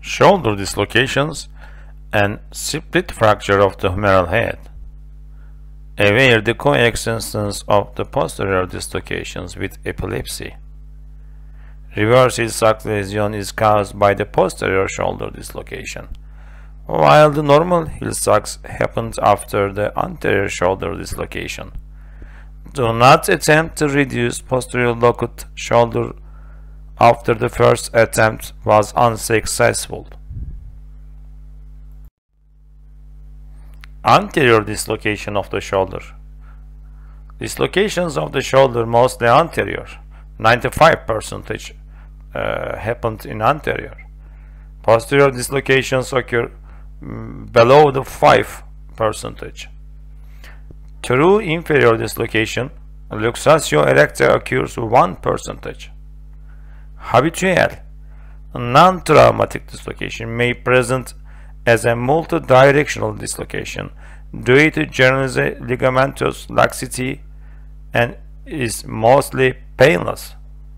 shoulder dislocations, and split fracture of the humeral head. Aware the coexistence of the posterior dislocations with epilepsy. Reverse Hill-Sachs lesion is caused by the posterior shoulder dislocation, while the normal Hill-Sachs happens after the anterior shoulder dislocation. Do not attempt to reduce posterior locate shoulder after the first attempt was unsuccessful. Anterior dislocation of the shoulder. Dislocations of the shoulder mostly anterior. 95% happened in anterior. Posterior dislocations occur below the 5%. True inferior dislocation, luxatio erecta, occurs 1%. Habitual, non-traumatic dislocation may present as a multidirectional dislocation due to generalized ligamentous laxity and is mostly painless.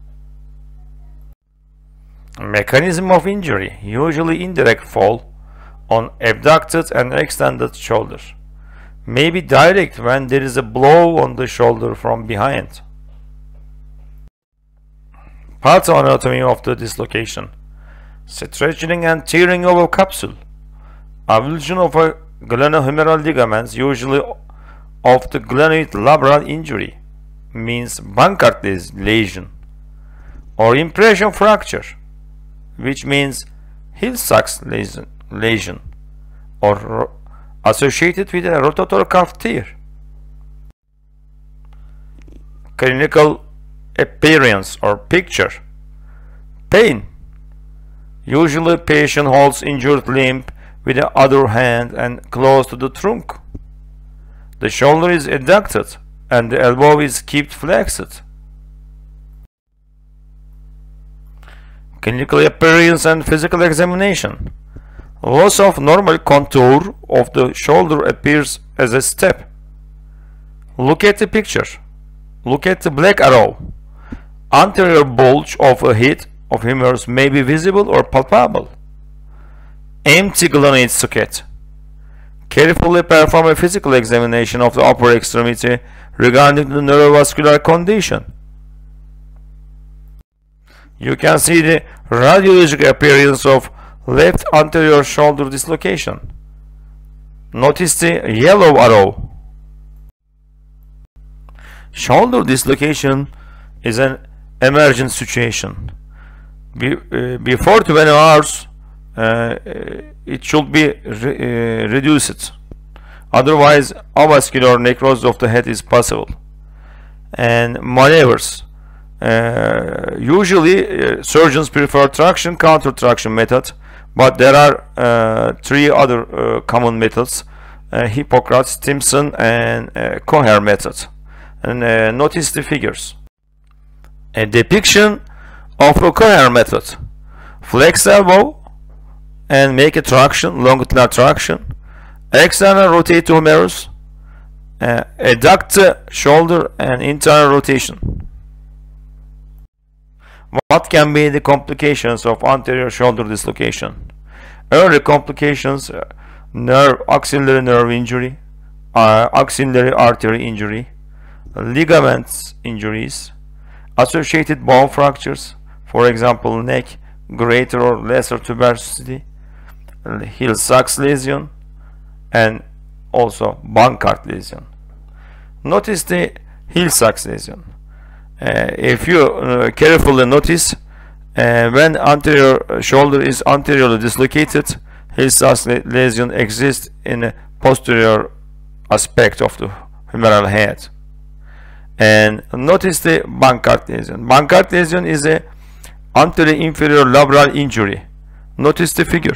Mechanism of injury, usually indirect fall on abducted and extended shoulder. May be direct when there is a blow on the shoulder from behind. Pathoanatomy of the dislocation. Stretching and tearing of a capsule. Avulsion of a glenohumeral ligaments, usually of the glenoid labral injury, means Bankart lesion. Or impression fracture, which means Hill-Sachs lesion, or associated with a rotator cuff tear. Clinical appearance or picture. Pain. Usually patient holds injured limb with the other hand and close to the trunk. The shoulder is adducted and the elbow is kept flexed. Clinical appearance and physical examination. Loss of normal contour of the shoulder appears as a step. Look at the picture. Look at the black arrow. Anterior bulge of a head of humerus may be visible or palpable. Empty glenoid socket. Carefully perform a physical examination of the upper extremity regarding the neurovascular condition. You can see the radiologic appearance of left anterior shoulder dislocation. Notice the yellow arrow. Shoulder dislocation is an emergent situation. Before 20 hours, it should be reduced. Otherwise, avascular necrosis of the head is possible. And maneuvers. Usually, surgeons prefer traction counter-traction method, but there are 3 other common methods: Hippocrates, Stimson, and Coher method. And notice the figures. A depiction of a Coher method: flex elbow and make a traction, longitudinal traction, external rotate to humerus, adduct the shoulder, and internal rotation. What can be the complications of anterior shoulder dislocation? Early complications: axillary nerve injury, axillary artery injury, ligaments injuries, associated bone fractures, for example neck, greater or lesser tuberosity, Hill-Sachs lesion, and also Bankart lesion. Notice the Hill-Sachs lesion. If you carefully notice, when anterior shoulder is anteriorly dislocated, Hill-Sachs lesion exists in a posterior aspect of the humeral head. And notice the Bankart lesion. Bankart lesion is a anterior inferior labral injury. Notice the figure.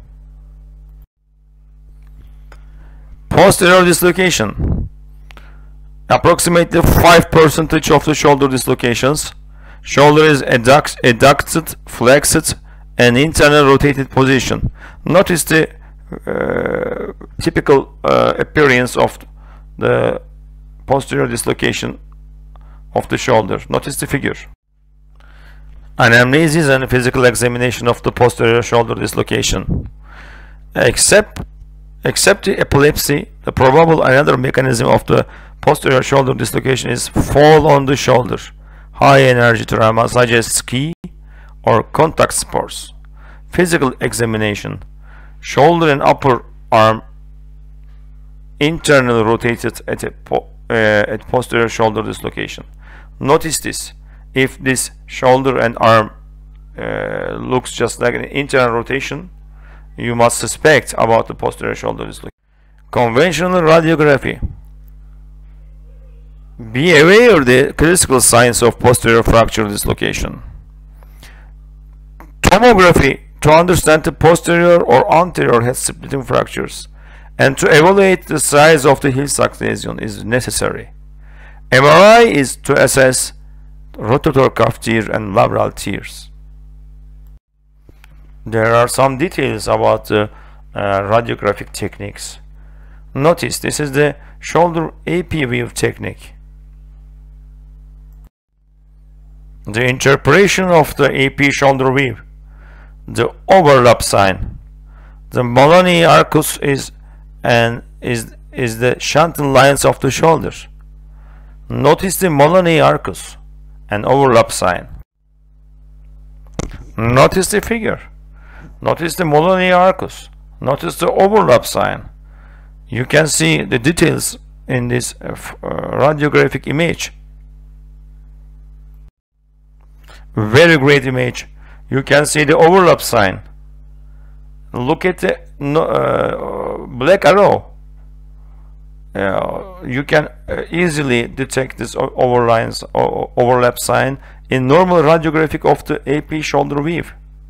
Posterior dislocation. Approximately 5% of the shoulder dislocations. Shoulder is adducted, flexed, and internal rotated position. Notice the typical appearance of the posterior dislocation of the shoulder. Notice the figure. Anamnesis and physical examination of the posterior shoulder dislocation. Except the epilepsy, the probable another mechanism of the posterior shoulder dislocation is fall on the shoulder, high energy trauma such as ski or contact sports. Physical examination: shoulder and upper arm internally rotated at posterior shoulder dislocation. Notice this: if this shoulder and arm looks just like an internal rotation, you must suspect about the posterior shoulder dislocation. Conventional radiography. Be aware of the classical signs of posterior fracture dislocation. Tomography to understand the posterior or anterior head splitting fractures and to evaluate the size of the Hill-Sachs lesion is necessary. MRI is to assess rotator cuff tear and labral tears. There are some details about the radiographic techniques. Notice this is the shoulder AP view technique. The interpretation of the AP shoulder view. The overlap sign. The Maloney arcus is the shantung lines of the shoulder. Notice the Maloney arcus and overlap sign. Notice the figure. Notice the Maloney arcus. Notice the overlap sign. You can see the details in this radiographic image. Very great image. You can see the overlap sign. Look at the black arrow. You can easily detect this overlap sign in normal radiographic of the AP shoulder view.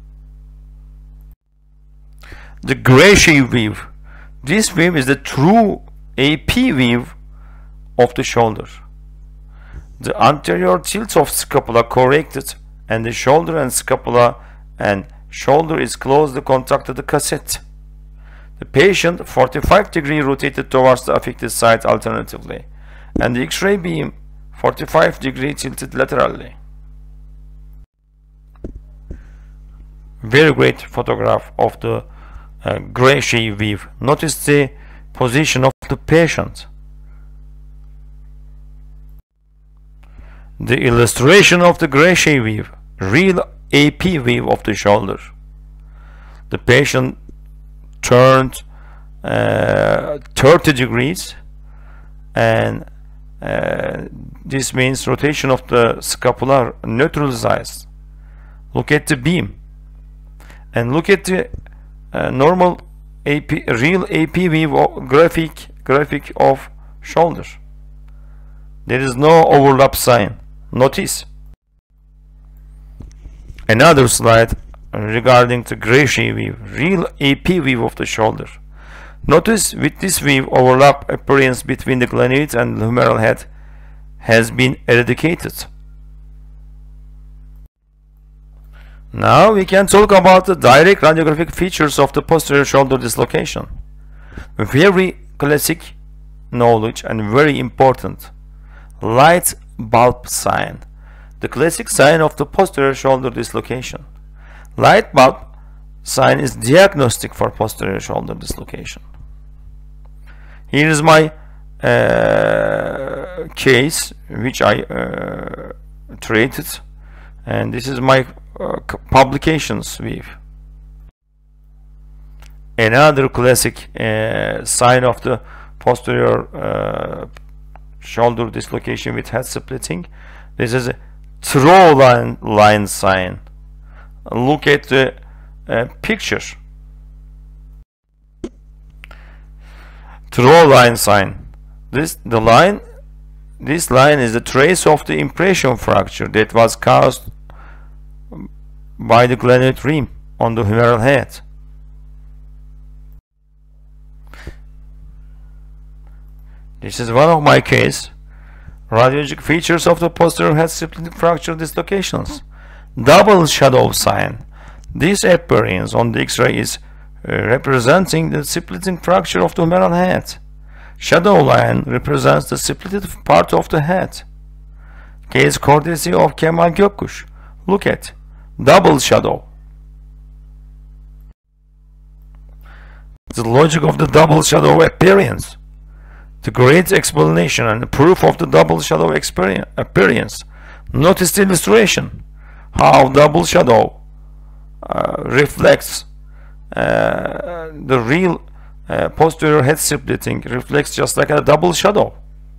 The Gracie view. This view is the true AP view of the shoulder. The anterior tilt of scapula corrected and the shoulder and scapula and shoulder is closely contacted the cassette. The patient 45-degree rotated towards the affected side alternatively and the X-ray beam 45-degree tilted laterally. Very great photograph of the Gracie view. Notice the position of the patient. The illustration of the Gracie view, real AP view of the shoulder. The patient turned 30 degrees and this means rotation of the scapula neutralized. Look at the beam and look at the normal AP, real AP view graphic of shoulder. There is no overlap sign. Notice another slide regarding the Gracie view, real AP view of the shoulder. Notice with this view overlap appearance between the glenoid and the humeral head has been eradicated. Now we can talk about the direct radiographic features of the posterior shoulder dislocation. Very classic knowledge and very important. Light bulb sign. The classic sign of the posterior shoulder dislocation. Light bulb sign is diagnostic for posterior shoulder dislocation. Here is my case which I treated, and this is my publications with. Another classic sign of the posterior shoulder dislocation with head splitting. This is a throw line sign. Look at the picture. Throw line sign. This line is the trace of the impression fracture that was caused by the glenoid rim on the humeral head. This is one of my case. Radiologic features of the posterior head splitting fracture dislocations. Double shadow sign. This appearance on the X-ray is representing the splitting fracture of the humeral head. Shadow line represents the splitted part of the head. Case courtesy of Kemal Gökkuş. Look at double shadow. The logic of the double shadow appearance. The great explanation and proof of the double shadow appearance. Notice the illustration. How double shadow reflects the real posterior head splitting reflects just like a double shadow.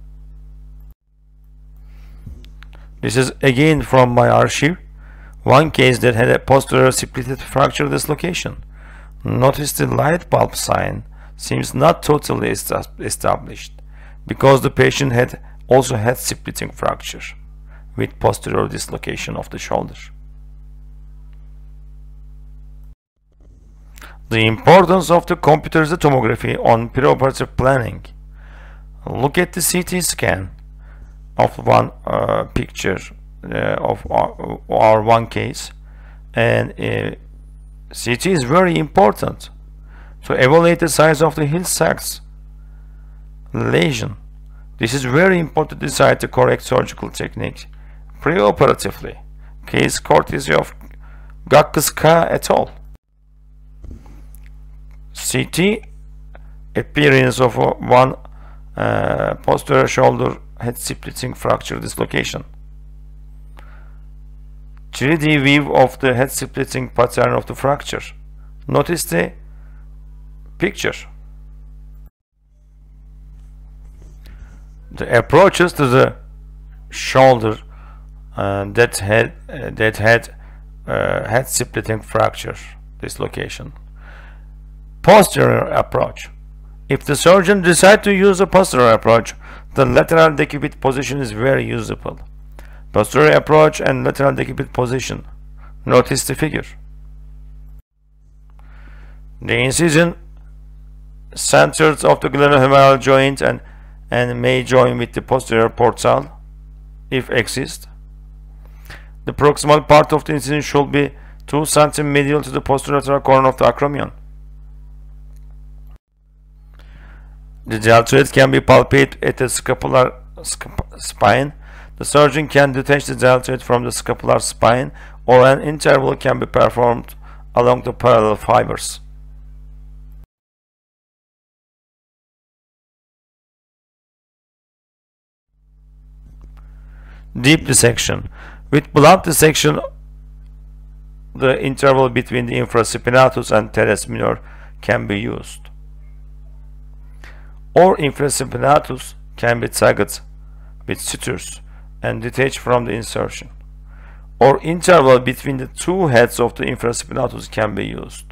This is again from my archive. One case that had a posterior splitted fracture dislocation. Notice the light bulb sign seems not totally established because the patient had also had splitting fracture with posterior dislocation of the shoulder. The importance of the computerized tomography on preoperative planning. Look at the CT scan of one picture of our one case, and CT is very important to evaluate the size of the Hill-Sachs lesion. This is very important to decide the correct surgical technique preoperatively. Case courtesy of Gakkis-Ka et al. CT appearance of one posterior shoulder head splitting fracture dislocation. 3D view of the head splitting pattern of the fracture. Notice the picture. The approaches to the shoulder that had head splitting fracture dislocation. Posterior approach. If the surgeon decides to use a posterior approach, the lateral decipit position is very usable. Posterior approach and lateral decipit position. Notice the figure. The incision centers of the glenohumeral joint and may join with the posterior portal if exists. The proximal part of the incision should be 2 cm medial to the posterolateral corner of the acromion. The deltoid can be palpated at the scapular spine. The surgeon can detach the deltoid from the scapular spine, or an interval can be performed along the parallel fibers. Deep dissection. With blunt dissection, the interval between the infraspinatus and teres minor can be used. Or infraspinatus can be tagged with sutures and detached from the insertion. Or interval between the two heads of the infraspinatus can be used.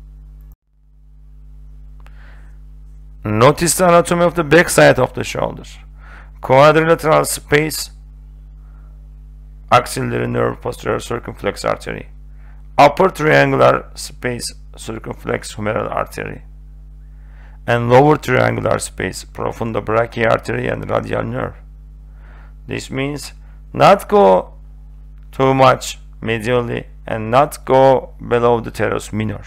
Notice the anatomy of the back side of the shoulder. Quadrilateral space, axillary nerve, posterior circumflex artery. Upper triangular space, circumflex humeral artery. And lower triangular space, profundobrachial artery and radial nerve. This means not go too much medially and not go below the teres minor.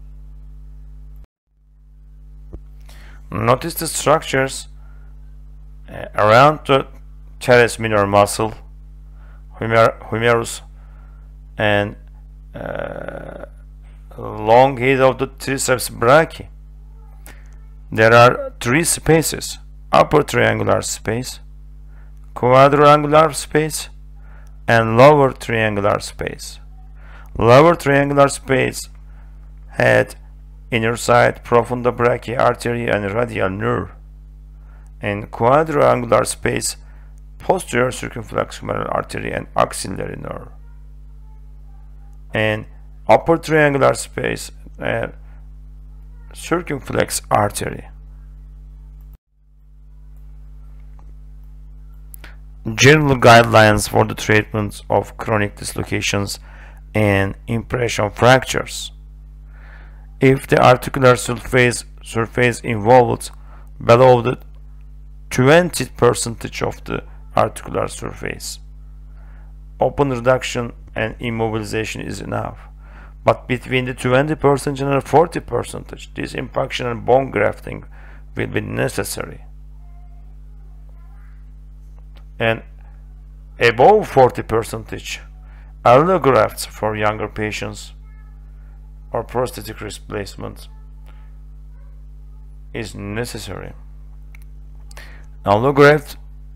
Notice the structures around the teres minor muscle, humerus, and long head of the triceps brachii. There are 3 spaces: upper triangular space, quadrangular space, and lower triangular space. Lower triangular space had inner side, profundobrachial artery and radial nerve, and quadrangular space, posterior circumflex humeral artery and axillary nerve, and upper triangular space circumflex artery. General guidelines for the treatment of chronic dislocations and impression fractures. If the articular surface involved below the 20% of the articular surface, open reduction and immobilization is enough. But between the 20% and 40%, this impaction and bone grafting will be necessary. And above 40%, Allografts for younger patients or prosthetic replacement is necessary. Allograft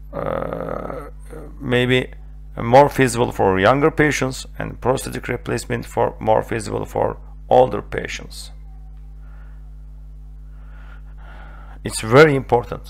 may be more feasible for younger patients and prosthetic replacement for more feasible for older patients. It's very important.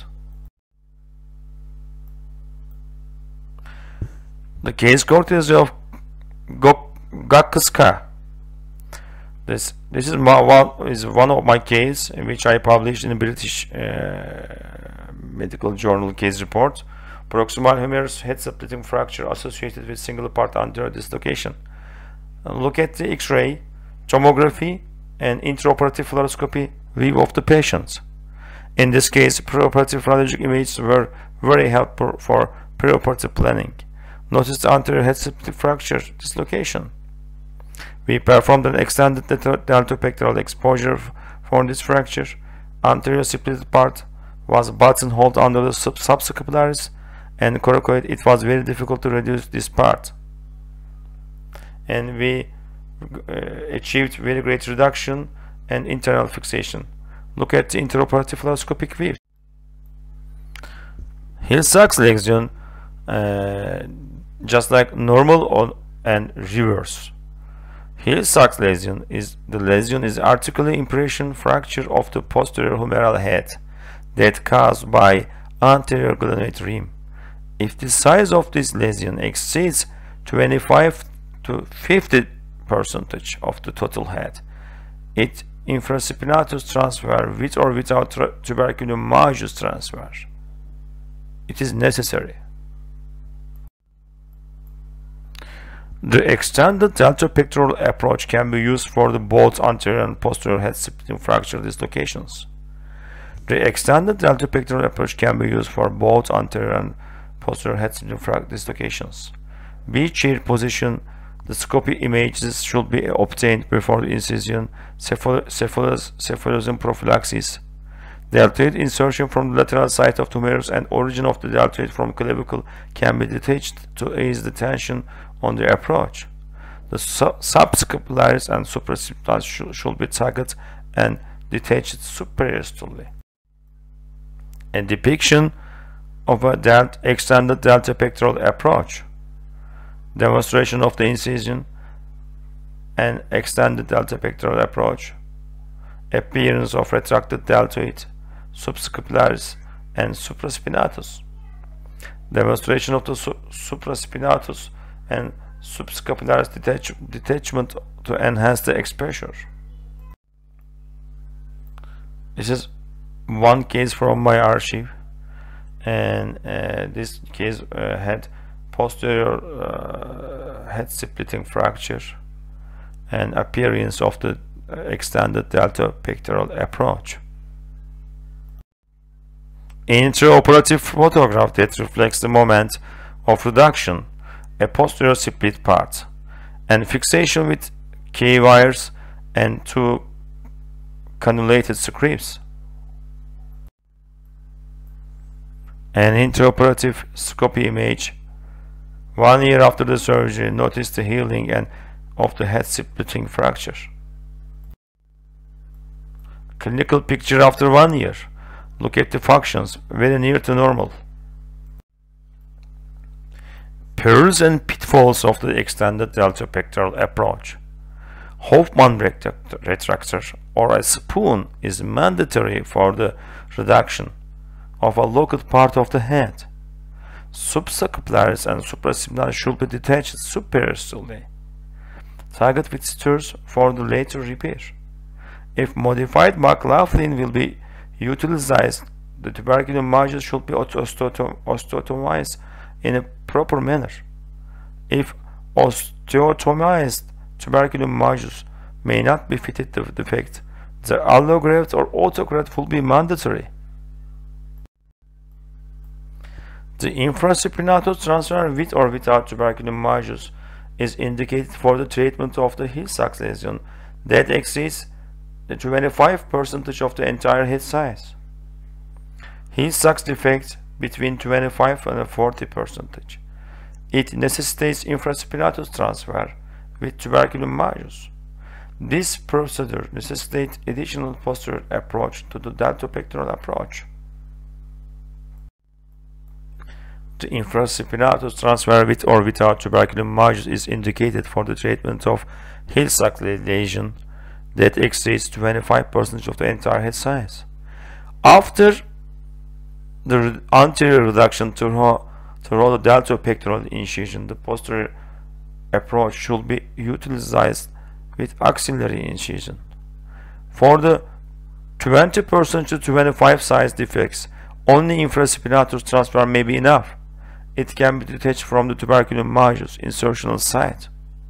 The case courtesy of Gakkiska. This is one of my case in which I published in the British Medical Journal case report. Proximal humerus head splitting fracture associated with single part anterior dislocation. Look at the X-ray, tomography, and intraoperative fluoroscopy view of the patients. In this case, preoperative radiologic images were very helpful for preoperative planning. Notice the anterior head splitting fracture dislocation. We performed an extended deltopectoral exposure for this fracture. Anterior split part was buttonholed under the subscapularis and coracoid. It was very difficult to reduce this part, and we achieved very great reduction and internal fixation. Look at the intraoperative fluoroscopic view. Hill-Sachs lesion, just like normal and reverse. Hill-Sachs lesion is articular impression fracture of the posterior humeral head that caused by anterior glenoid rim. If the size of this lesion exceeds 25 to 50% of the total head, it infraspinatus transfer with or without tuberculum majus transfer. It is necessary. The extended deltopectoral approach can be used for the both anterior and posterior head splitting fracture dislocations. The extended deltopectoral approach can be used for both anterior and posterior head splitting fracture dislocations. B-chair position. The scopy images should be obtained before the incision. Cephalosim prophylaxis. Deltoid insertion from the lateral side of the humerus and origin of the deltoid from clavicle can be detached to ease the tension on the approach. The subscapularis and supraspinatus should be tugged and detached superiorly. A depiction of a extended deltopectoral approach. Demonstration of the incision and extended deltopectoral approach. Appearance of retracted deltoid, subscapularis, and supraspinatus. Demonstration of the supraspinatus and subscapularis detachment to enhance the exposure. This is one case from my archive, and this case had posterior head splitting fracture and appearance of the extended deltopectoral approach. Intraoperative photograph that reflects the moment of reduction, a posterior split part, and fixation with K-wires and two cannulated screws. An intraoperative scopy image 1 year after the surgery. Notice the healing and of the head splitting fracture. Clinical picture after 1 year. Look at the functions, very near to normal. Perils and pitfalls of the extended deltopectoral approach. Hoffman retractor or a spoon is mandatory for the reduction of a local part of the head. Subscapularis and supraspinatus should be detached superiorly. Target with sutures for the later repair. If modified McLaughlin will be utilized, the tuberculum majus should be osteotomized in a proper manner. If osteotomized tuberculum majus may not be fitted to the defect, the allograft or autograft will be mandatory. The infraspinatus transfer with or without tuberculum majus is indicated for the treatment of the Hill-Sachs lesion that exceeds the 25% of the entire head size. Hill-Sachs defect between 25 and 40%. It necessitates infraspinatus transfer with tuberculum majus. This procedure necessitates additional posterior approach to the deltopectoral approach. The infraspinatus transfer with or without tuberculum majus is indicated for the treatment of Hill-Sackley lesion that exceeds 25% of the entire head size. After the anterior reduction through the deltopectoral incision, the posterior approach should be utilized with axillary incision. For the 20% to 25 size defects, only infraspinatus transfer may be enough. It can be detached from the tuberculum majus insertional site.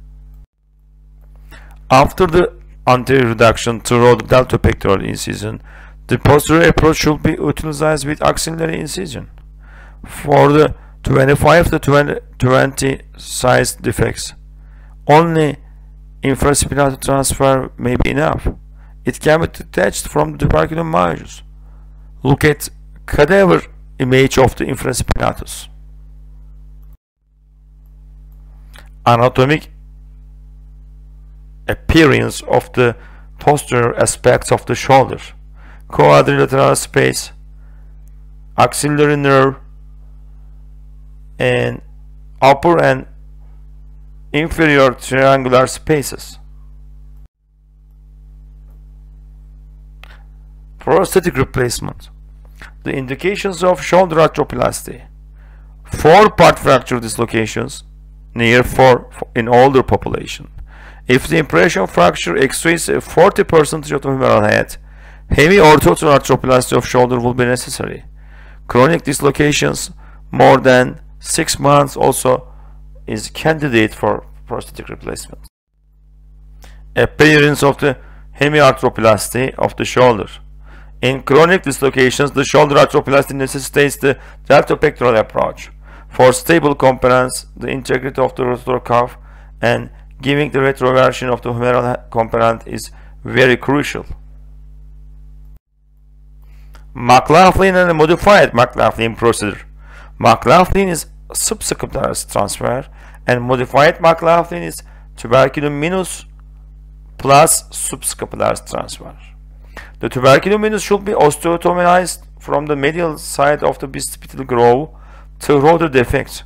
After the anterior reduction through the deltopectoral incision, the posterior approach should be utilized with axillary incision. For the 25 to 20 size defects, only infraspinatus transfer may be enough. It can be detached from the tuberculum majus. Look at cadaver image of the infraspinatus. Anatomic appearance of the posterior aspects of the shoulder: quadrilateral space, axillary nerve, and upper and inferior triangular spaces. Prosthetic replacement. The indications of shoulder arthroplasty: 4-part fracture dislocations, near 4 in older population. If the impression fracture exceeds 40% of the humeral head, heavy or total arthroplasty of shoulder will be necessary. Chronic dislocations more than 6 months also is candidate for prosthetic replacement. Appearance of the hemiarthroplasty of the shoulder. In chronic dislocations, the shoulder arthroplasty necessitates the deltopectoral approach. For stable components, the integrity of the rotator cuff and giving the retroversion of the humeral component is very crucial. McLaughlin and a modified McLaughlin procedure. McLaughlin is subscapularis transfer, and modified McLaughlin is tuberculum minus plus subscapularis transfer. The tuberculum minus should be osteotomized from the medial side of the bicipital groove through the defect.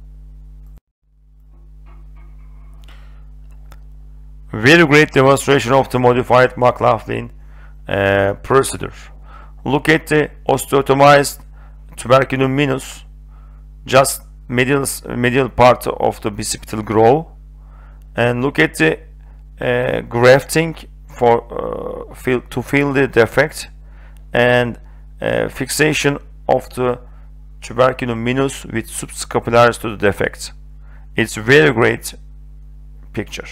Very great demonstration of the modified McLaughlin procedure. Look at the osteotomized tuberculum minus, just medial part of the bicipital groove, and look at the grafting for to fill the defect, and fixation of the tuberculum minus with subscapularis to the defect. It's very great picture.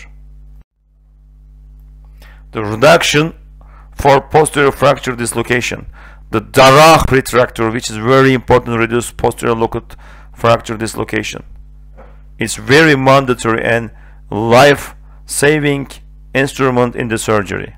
The reduction for posterior fracture dislocation. The Darrach retractor, which is very important to reduce posterior locate fracture dislocation. It's very mandatory and life-saving instrument in the surgery.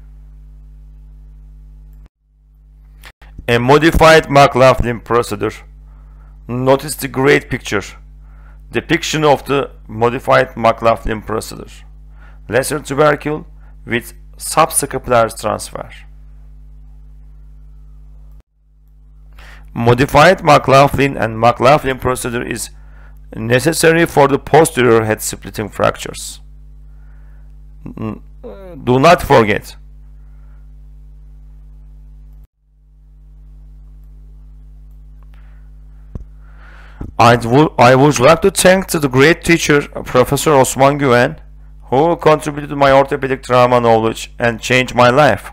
A modified McLaughlin procedure. Notice the great picture. Depiction of the modified McLaughlin procedure. Lesser tubercle with subscapularis transfer. Modified McLaughlin and McLaughlin procedure is necessary for the posterior head splitting fractures. Do not forget. I would like to thank the great teacher, Professor Osman Güven, who contributed to my orthopedic trauma knowledge and changed my life.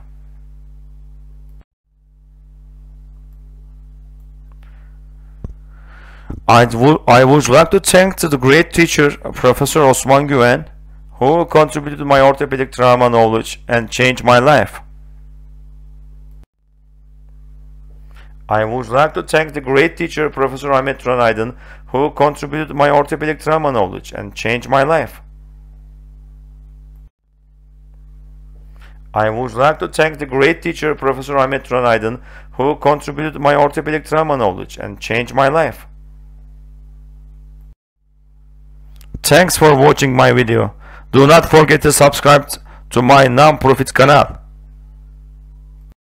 I would like to thank the great teacher, Professor Osman Güven, who contributed to my orthopedic trauma knowledge and changed my life. I would like to thank the great teacher, Professor Ahmet Turan Aydın, who contributed to my orthopedic trauma knowledge and changed my life. I would like to thank the great teacher, Professor Ahmet Turan Aydın, who contributed to my orthopedic trauma knowledge and changed my life. Thanks for watching my video. Do not forget to subscribe to my non-profit canal.